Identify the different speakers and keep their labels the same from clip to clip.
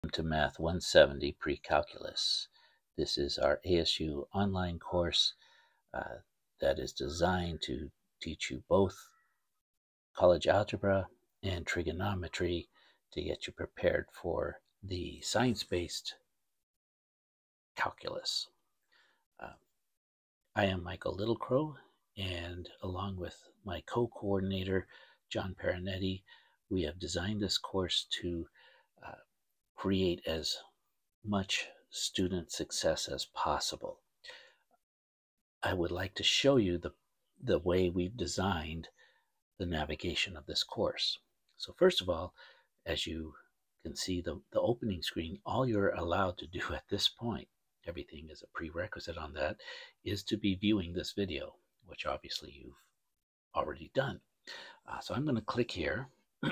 Speaker 1: To Math 170 Precalculus. This is our ASU online course that is designed to teach you both college algebra and trigonometry to get you prepared for the science-based calculus. I am Michael Littlecrow, and along with my co-coordinator, John Perinetti, we have designed this course to create as much student success as possible. I would like to show you the way we've designed the navigation of this course. So first of all, as you can see the opening screen, all you're allowed to do at this point, everything is a prerequisite on that, is to be viewing this video, which obviously you've already done. So I'm going to click here.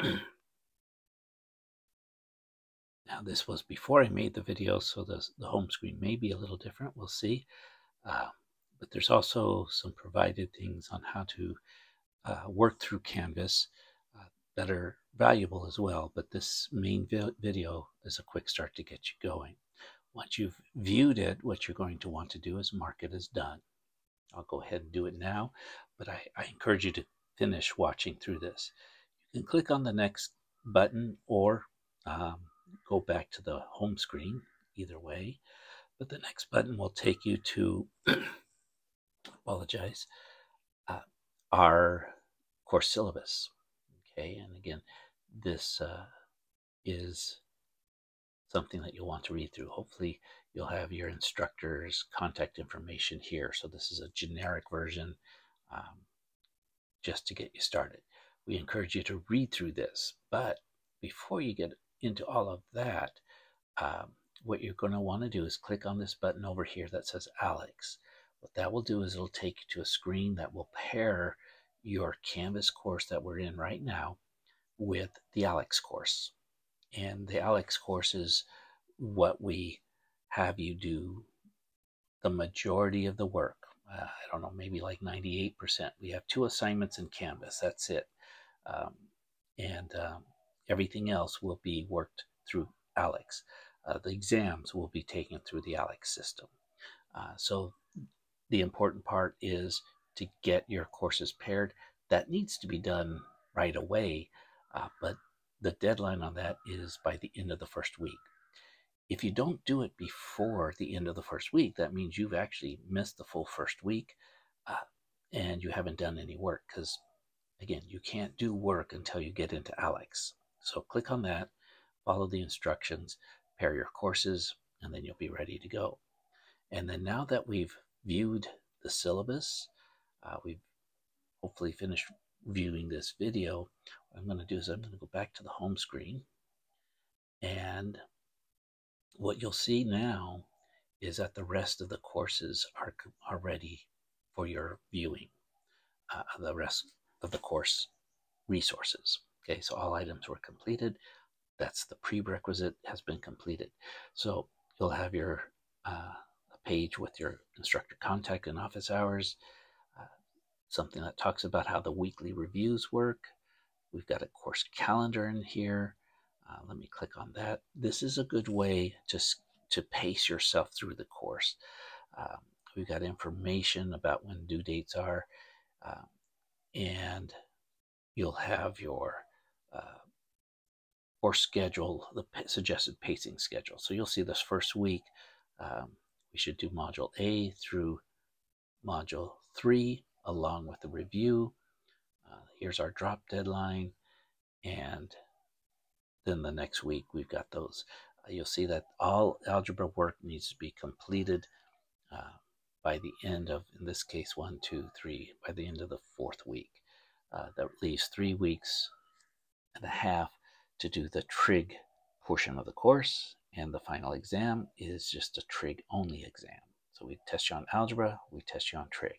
Speaker 1: Now this was before I made the video, so the home screen may be a little different. We'll see. But there's also some provided things on how to work through Canvas that are valuable as well. But this main video is a quick start to get you going. Once you've viewed it, what you're going to want to do is mark it as done. I'll go ahead and do it now, but I encourage you to finish watching through this. You can click on the next button or go back to the home screen, either way. But the next button will take you to, apologize, our course syllabus. Okay, and again, this is something that you'll want to read through. Hopefully you'll have your instructor's contact information here. So this is a generic version just to get you started. We encourage you to read through this, but before you get into all of that, what you're going to want to do is click on this button over here that says Alex. What that will do is it'll take you to a screen that will pair your Canvas course that we're in right now with the Alex course. And the Alex course is what we have you do the majority of the work. I don't know, maybe like 98%. We have 2 assignments in Canvas. That's it. Everything else will be worked through Alex. The exams will be taken through the Alex system. So the important part is to get your courses paired. That needs to be done right away, but the deadline on that is by the end of the first week. If you don't do it before the end of the first week, that means you've actually missed the full first week and you haven't done any work, because again, you can't do work until you get into Alex. So click on that, follow the instructions, pair your courses, and then you'll be ready to go. And then now that we've viewed the syllabus, we've hopefully finished viewing this video, what I'm going to do is I'm going to go back to the home screen, and what you'll see now is that the rest of the courses are ready for your viewing, the rest of the course resources. Okay, so all items were completed. That's the prerequisite has been completed. So you'll have your page with your instructor contact and office hours, something that talks about how the weekly reviews work. We've got a course calendar in here. Let me click on that. This is a good way to pace yourself through the course. We've got information about when due dates are, and you'll have your course schedule, the suggested pacing schedule. So you'll see this first week, we should do Module A through Module 3 along with the review. Here's our drop deadline, and then the next week we've got those. You'll see that all algebra work needs to be completed by the end of, in this case, 1, 2, 3, by the end of the 4th week. That leaves 3 weeks and a half to do the trig portion of the course, and the final exam is just a trig only exam. So we test you on algebra, we test you on trig.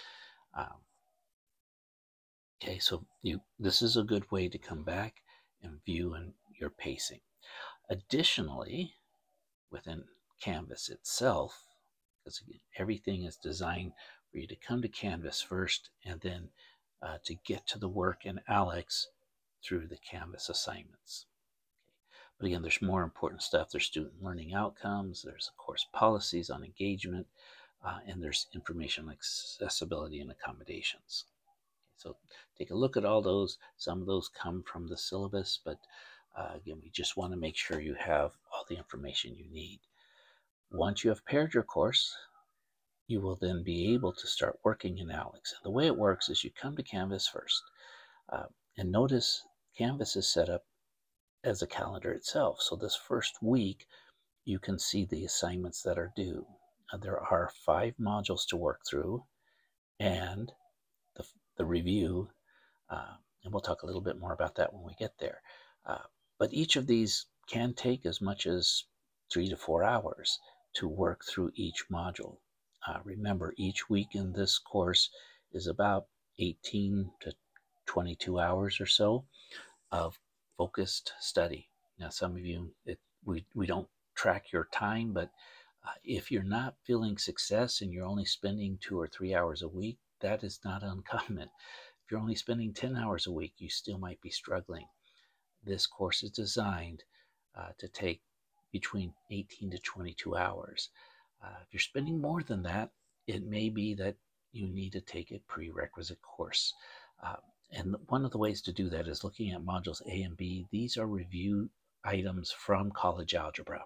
Speaker 1: Okay, so this is a good way to come back and view your pacing. Additionally, within Canvas itself, because again, everything is designed for you to come to Canvas first and then to get to the work in Alex through the Canvas assignments. Okay. But again, there's more important stuff. There's student learning outcomes, there's of course policies on engagement, and there's information like accessibility and accommodations. So take a look at all those. Some of those come from the syllabus, but again, we just want to make sure you have all the information you need. Once you have paired your course, you will then be able to start working in ALEKS. The way it works is you come to Canvas first, and notice Canvas is set up as a calendar itself. So this first week, you can see the assignments that are due. There are 5 modules to work through, and the review, and we'll talk a little bit more about that when we get there. But each of these can take as much as 3 to 4 hours to work through each module. Remember, each week in this course is about 18 to 22 hours or so of focused study. Now, some of you, we don't track your time, but if you're not feeling success and you're only spending 2 or 3 hours a week, that is not uncommon. If you're only spending 10 hours a week, you still might be struggling. This course is designed to take between 18 to 22 hours. If you're spending more than that, it may be that you need to take a prerequisite course. And one of the ways to do that is looking at modules A and B. These are review items from college algebra.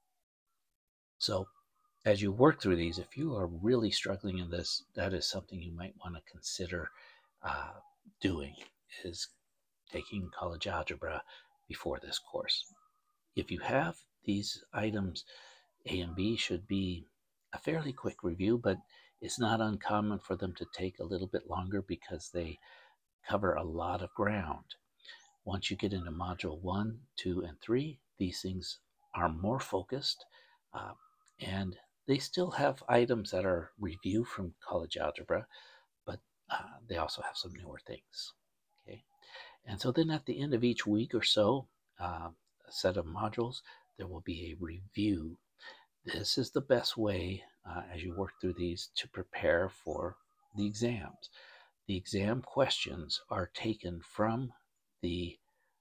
Speaker 1: So as you work through these, if you are really struggling in this, that is something you might want to consider doing, is taking college algebra before this course. If you have these items, A and B should be a fairly quick review, but it's not uncommon for them to take a little bit longer because they cover a lot of ground. Once you get into module 1, 2, and 3, these things are more focused, and they still have items that are review from college algebra, but they also have some newer things. Okay, and so then at the end of each week or so, a set of modules, there will be a review. This is the best way as you work through these to prepare for the exams. The exam questions are taken from the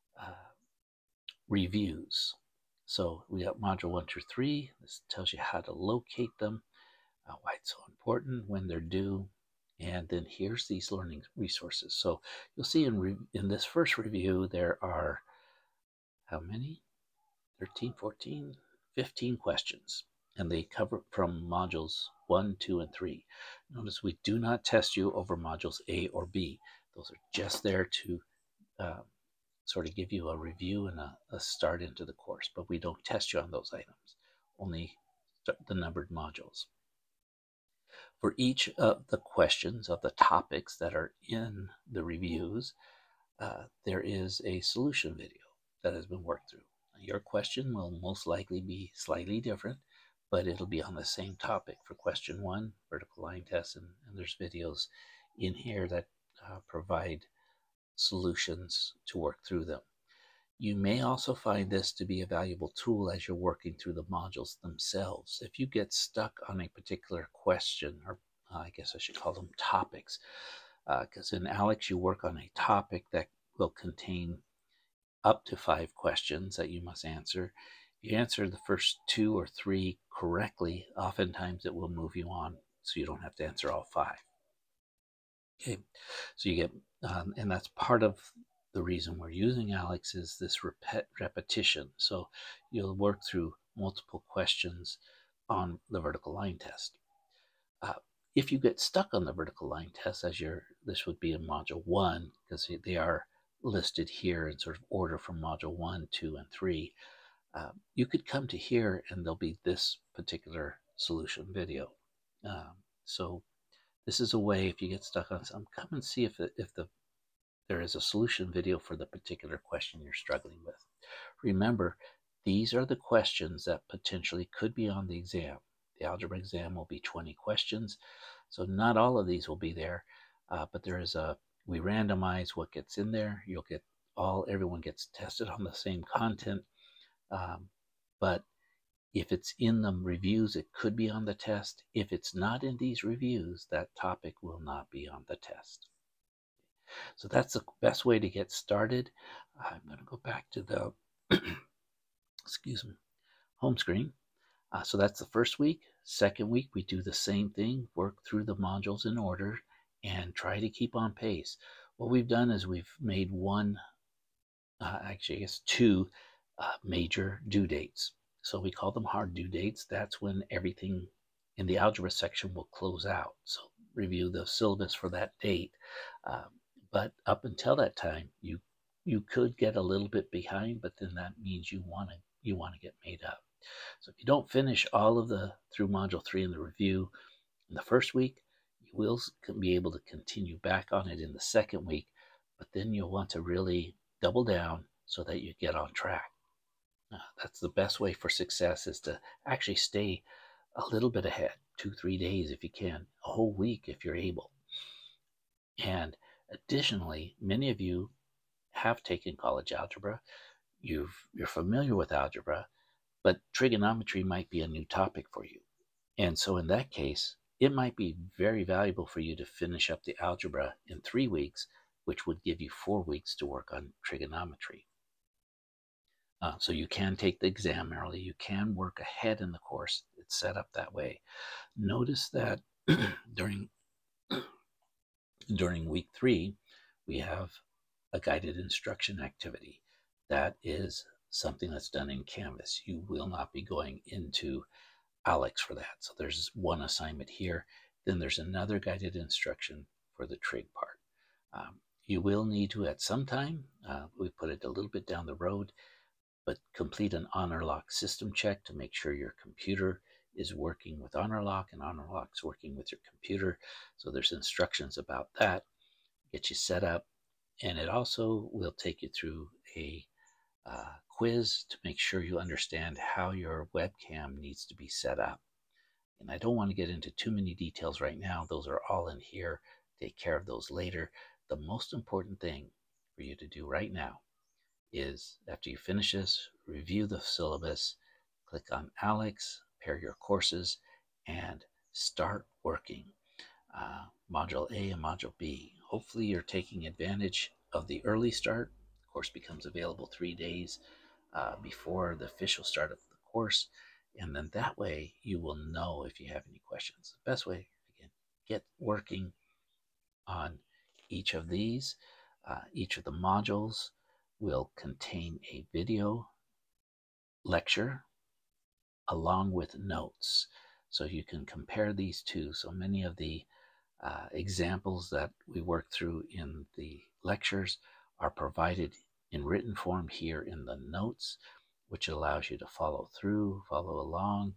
Speaker 1: reviews. So we got module 1 through 3. This tells you how to locate them, why it's so important, when they're due, and then here's these learning resources. So you'll see in this first review there are how many? 13, 14, 15 questions, and they cover from modules 1, 2, and 3. Notice we do not test you over modules A or B. Those are just there to sort of give you a review and a start into the course, but we don't test you on those items, only the numbered modules. For each of the questions of the topics that are in the reviews, there is a solution video that has been worked through. Your question will most likely be slightly different, but it'll be on the same topic. For question 1, vertical line test, and there's videos in here that provide solutions to work through them. You may also find this to be a valuable tool as you're working through the modules themselves. If you get stuck on a particular question, or I guess I should call them topics, because in ALEKS you work on a topic that will contain up to 5 questions that you must answer. If you answer the first 2 or 3 correctly, oftentimes it will move you on, so you don't have to answer all 5. Okay, so you get, and that's part of the reason we're using ALEKS is this repetition. So you'll work through multiple questions on the vertical line test. If you get stuck on the vertical line test, this would be in module 1, because they are listed here in sort of order from module 1, 2, and 3. You could come to here and there'll be this particular solution video. So this is a way, if you get stuck on something, come and see if there is a solution video for the particular question you're struggling with. Remember, these are the questions that potentially could be on the exam. The algebra exam will be 20 questions, so not all of these will be there, but we randomize what gets in there. Everyone gets tested on the same content, but if it's in the reviews, it could be on the test. If it's not in these reviews, that topic will not be on the test. So that's the best way to get started. I'm going to go back to the excuse me, home screen. So that's the first week. Second week, we do the same thing, work through the modules in order, and try to keep on pace. What we've done is we've made actually, I guess two major due dates. So we call them hard due dates. That's when everything in the algebra section will close out. So review the syllabus for that date. Um, but up until that time, you could get a little bit behind, but then that means you want to get made up. So if you don't finish all of the through module 3 in the review in the first week, you will be able to continue back on it in the second week, but then you'll want to really double down so that you get on track. That's the best way for success, is to actually stay a little bit ahead, 2-3 days if you can, a whole week if you're able. And additionally, many of you have taken college algebra. You're familiar with algebra, but trigonometry might be a new topic for you. And so in that case, it might be very valuable for you to finish up the algebra in 3 weeks, which would give you 4 weeks to work on trigonometry. So you can take the exam early. You can work ahead in the course. It's set up that way. Notice that during week 3, we have a guided instruction activity. That is something that's done in Canvas. You will not be going into Alex for that. So there's one assignment here. Then there's another guided instruction for the trig part. You will need to, at some time, we put it a little bit down the road, but complete an honor lock system check to make sure your computer is working with honor lock and honor lock's working with your computer. So there's instructions about that, get you set up, and it also will take you through a quiz to make sure you understand how your webcam needs to be set up. And I don't want to get into too many details right now. Those are all in here. Take care of those later. The most important thing for you to do right now is, after you finish this, review the syllabus, click on Alex, pair your courses, and start working. Module A and Module B. Hopefully you're taking advantage of the early start. The course becomes available 3 days before the official start of the course. And then that way you will know if you have any questions. The best way, again, get working on each of these. Each of the modules will contain a video lecture along with notes. So you can compare these two. So many of the examples that we work through in the lectures are provided in written form here in the notes, which allows you to follow along.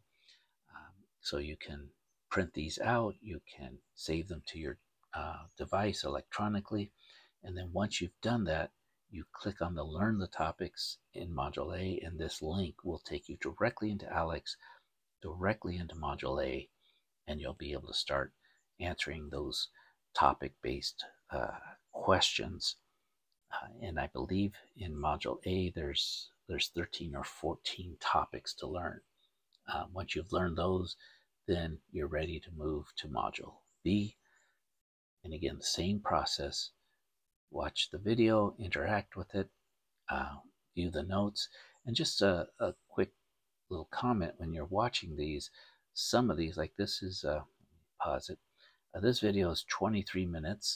Speaker 1: So you can print these out, you can save them to your device electronically, and then once you've done that, you click on the Learn the Topics in Module A, and this link will take you directly into Alex, directly into Module A, and you'll be able to start answering those topic-based questions. And I believe in Module A, there's 13 or 14 topics to learn. Once you've learned those, then you're ready to move to Module B. And again, the same process. Watch the video, interact with it, view the notes, and just a quick little comment when you're watching these. Some of these, like this is, pause it. This video is 23 minutes,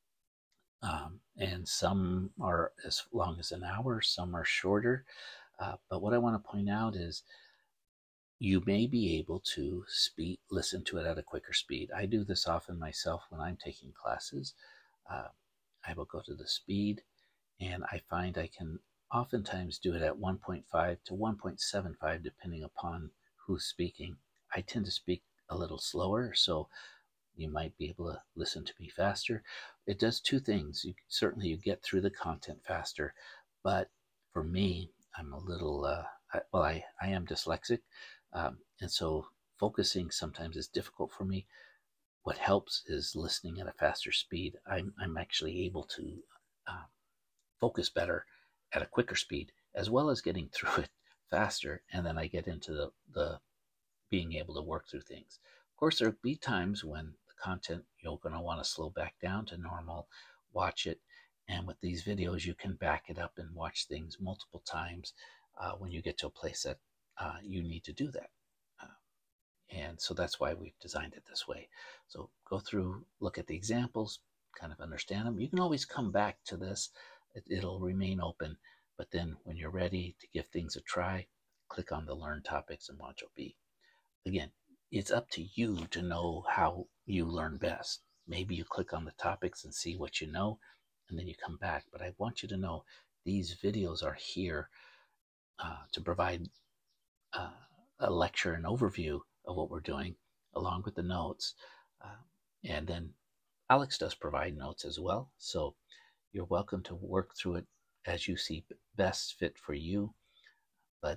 Speaker 1: and some are as long as an hour, some are shorter. But what I want to point out is you may be able to listen to it at a quicker speed. I do this often myself when I'm taking classes. I will go to the speed, and I find I can oftentimes do it at 1.5 to 1.75 depending upon who's speaking. I tend to speak a little slower, so you might be able to listen to me faster. It does two things. Certainly you get through the content faster, but for me, I'm a little, I am dyslexic, and so focusing sometimes is difficult for me. What helps is listening at a faster speed. I'm actually able to focus better at a quicker speed, as well as getting through it faster, and then I get into the being able to work through things. Of course, there'll be times when the content you're going to want to slow back down to normal, watch it, and with these videos you can back it up and watch things multiple times when you get to a place that you need to do that. And so that's why we've designed it this way. So go through, look at the examples, kind of understand them. You can always come back to this. It'll remain open. But then when you're ready to give things a try, click on the Learn Topics in Module B. Again, it's up to you to know how you learn best. Maybe you click on the topics and see what you know, and then you come back. But I want you to know these videos are here to provide a lecture and overview of what we're doing, along with the notes. And then Alex does provide notes as well. So you're welcome to work through it as you see best fit for you. But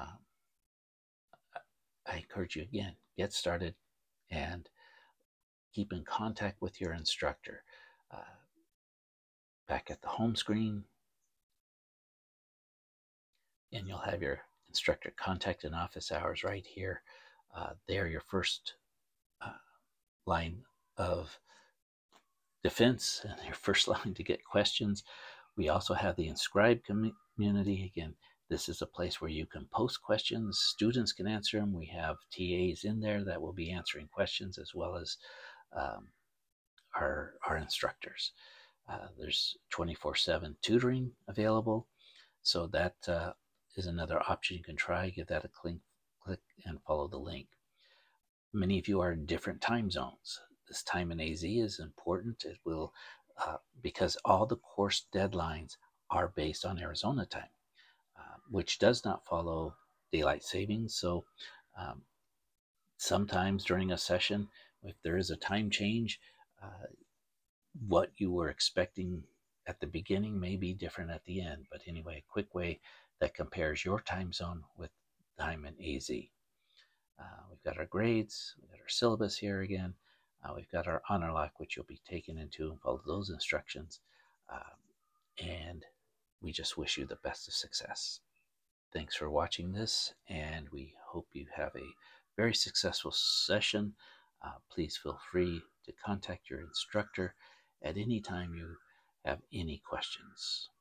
Speaker 1: I encourage you again, get started and keep in contact with your instructor. Back at the home screen, and you'll have your instructor contact and office hours right here. They're your first line of defense and your first line to get questions. We also have the Inscribe community. Again, this is a place where you can post questions. Students can answer them. We have TAs in there that will be answering questions, as well as our instructors. There's 24/7 tutoring available. So that is another option you can try. Give that a click and follow the link. Many of you are in different time zones. This time in AZ is important. It will, because all the course deadlines are based on Arizona time, which does not follow daylight savings. So sometimes during a session, if there is a time change, what you were expecting at the beginning may be different at the end. But anyway, a quick way that compares your time zone with time in AZ. We've got our grades, we've got our syllabus here again. We've got our honor lock, which you'll be taken into and follow those instructions. And we just wish you the best of success. Thanks for watching this, and we hope you have a very successful session. Please feel free to contact your instructor at any time you have any questions.